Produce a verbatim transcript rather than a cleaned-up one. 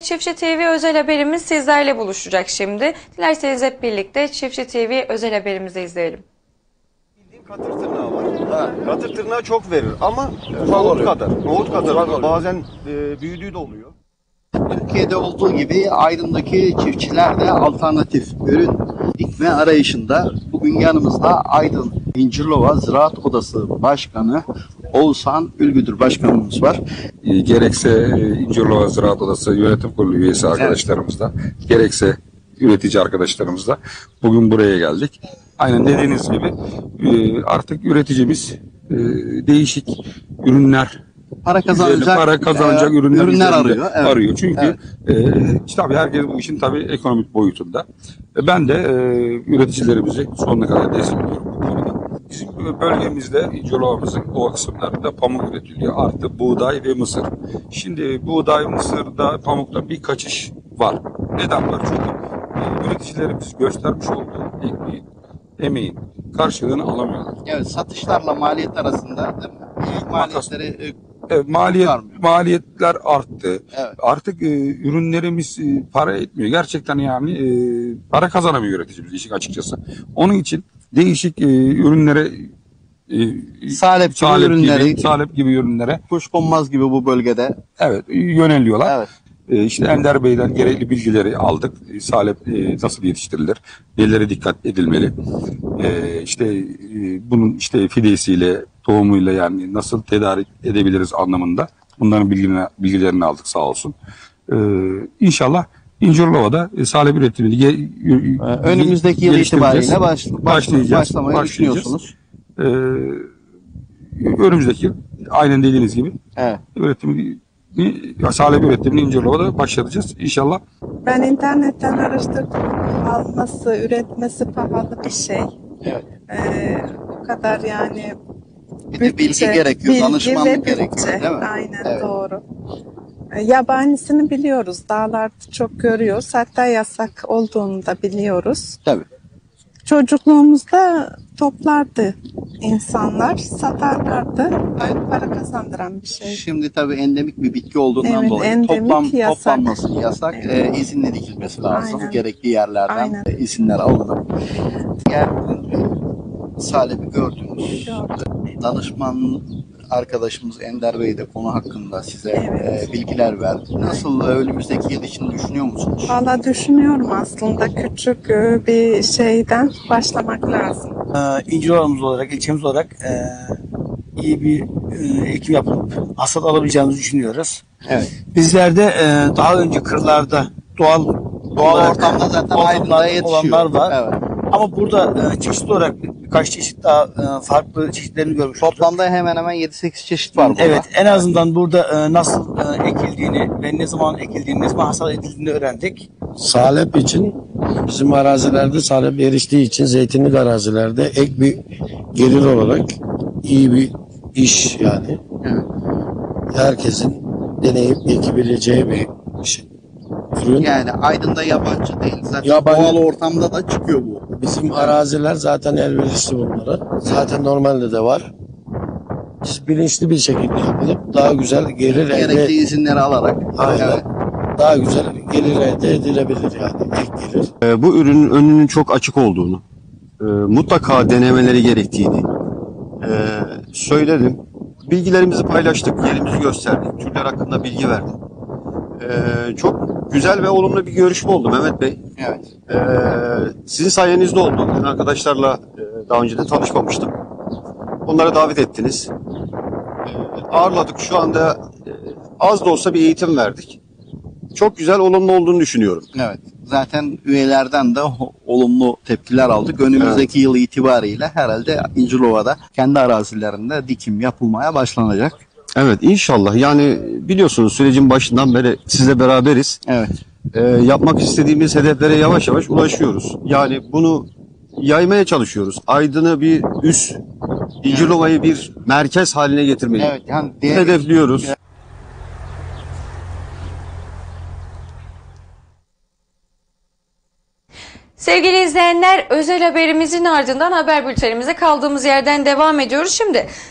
Çiftçi T V özel haberimiz sizlerle buluşacak şimdi. Dilerseniz hep birlikte Çiftçi T V özel haberimizi izleyelim. Bildiğin katır tırnağı var. Ha. Katır tırnağı çok verir ama nohut kadar. Nohut kadar oluyor. Bazen e, büyüdüğü de oluyor. Türkiye'de olduğu gibi Aydın'daki çiftçiler de alternatif ürün dikme arayışında. Bugün yanımızda Aydın İncirlova Ziraat Odası Başkanı Oğuzhan Ülgüdür Başkanımız var. E, gerekse İncirlova Ziraat Odası Yönetim Kurulu üyesi arkadaşlarımızla, evet, gerekse üretici arkadaşlarımızla bugün buraya geldik. Aynen dediğiniz gibi e, artık üreticimiz e, değişik ürünler, para kazanacak, para kazanacak e, ürünler, ürünler arıyor. Evet. arıyor. Çünkü evet. e, işte tabii herkes bu işin tabii ekonomik boyutunda. E, ben de e, üreticilerimizi sonuna kadar destekliyorum bu konuda. Bizim bölgemizde, İncelova'mızın o kısımlarında pamuk üretiliyor. Artı buğday ve mısır. Şimdi buğday, mısırda, pamukta bir kaçış var. Neden var? Çünkü e, üreticilerimiz göstermiş olduğu ekmeğin, emeğin karşılığını alamıyorlar. Evet, satışlarla maliyet arasında değil mi? Büyük maliyetleri e, Evet, maliyet, maliyetler arttı. Evet. Artık e, ürünlerimiz e, para etmiyor. Gerçekten yani e, para kazanamıyor üreticimiz işin açıkçası. Onun için değişik e, ürünlere e, salep, salep gibi ürünleri, gibi, salep gibi ürünlere, kuşkonmaz gibi bu bölgede, evet, yöneliyorlar. Evet. E, işte Ender Bey'den gerekli bilgileri aldık. E, salep e, nasıl yetiştirilir? Nelere dikkat edilmeli? E, işte e, bunun işte fidesiyle, tohumuyla yani nasıl tedarik edebiliriz anlamında bunların bilgilerini, bilgilerini aldık sağ olsun. Ee, İnşallah İncirlova'da e, salep üretimini ge, ee, önümüzdeki yıl itibariyle baş, baş, başlayacağız. başlamayı düşünüyorsunuz. Ee, önümüzdeki yıl aynen dediğiniz gibi, evet, üretimi salep üretimini İncirlova'da başlatacağız inşallah. Ben internetten araştırdım. Alması, üretmesi pahalı bir şey. Evet. Ee, o kadar yani. Bir de bilgi gerekiyor, bilgi danışmanlık ve gerekiyor, bütçe. değil mi? Aynen, evet. Doğru. Ee, yabanisini biliyoruz. Dağlarda çok görüyoruz. Hatta yasak olduğunu da biliyoruz. Tabii. Çocukluğumuzda toplardı insanlar, satarlardı. Böyle para kazandıran bir şey. Şimdi tabii endemik bir bitki olduğundan evet, dolayı toplam, yasak. toplanması yasak, evet. e, izinle dikilmesi lazım. Aynen. Gerekli yerlerden Aynen. E, izinler alınır. Eğer salebi gördüğünüz Gördüm. danışman arkadaşımız Ender Bey de konu hakkında size evet. e, bilgiler verdi. Nasıl, önümüzdeki yıl için düşünüyor musunuz? Valla düşünüyorum aslında, küçük bir şeyden başlamak lazım. Ee, İncilova'mız olarak, ilçemiz olarak e, iyi bir e, ekim yapıp hasat alabileceğimizi düşünüyoruz. Evet. Bizler de e, daha önce kırlarda doğal Doğal ortamda zaten Aydın'da yetişiyor. Olanlar var. Evet. Ama burada e, çeşitli olarak birkaç çeşit daha e, farklı çeşitlerini görmüş olduk. Toplamda hemen hemen yedi sekiz çeşit var burada. Evet, en azından burada e, nasıl e, ekildiğini ve ne zaman ekildiğini, ne zaman hasat edildiğini öğrendik. Salep için bizim arazilerde salep eriştiği için zeytinlik arazilerde ek bir gelir olarak iyi bir iş yani. Evet. Herkesin deneyip ekebileceği bir şey. Ürün. Yani Aydın'da yabancı değil. Zaten Yabancı, doğal ortamda da çıkıyor bu. bizim araziler zaten elverişli bunlara. Zaten normalde de var. Biz bilinçli bir şekilde yapılıp daha güzel gelir elde, Gerekli izinleri alarak. aynen, Evet. daha güzel gelir elde edilebilir yani. Ek gelir. E, bu ürünün önünün çok açık olduğunu, e, mutlaka denemeleri gerektiğini e, söyledim. Bilgilerimizi paylaştık, yerimizi gösterdik, türler hakkında bilgi verdim. E, çok güzel ve olumlu bir görüşme oldu Mehmet Bey. Evet. E, sizin sayenizde oldu. Ben arkadaşlarla e, daha önce de tanışmamıştım. Onlara davet ettiniz. E, ağırladık. Şu anda e, az da olsa bir eğitim verdik. Çok güzel, olumlu olduğunu düşünüyorum. Evet. Zaten üyelerden de olumlu tepkiler aldık. Önümüzdeki evet. yıl itibariyle herhalde İncirlova'da kendi arazilerinde dikim yapılmaya başlanacak. Evet, inşallah. Yani biliyorsunuz sürecin başından beri sizle beraberiz. Evet. Ee, yapmak istediğimiz hedeflere yavaş yavaş ulaşıyoruz. Yani bunu yaymaya çalışıyoruz. Aydın'ı bir üs, İncirlova'yı bir merkez haline getirmeyi evet, yani diğer... hedefliyoruz. Sevgili izleyenler, özel haberimizin ardından haber bültenimize kaldığımız yerden devam ediyoruz. Şimdi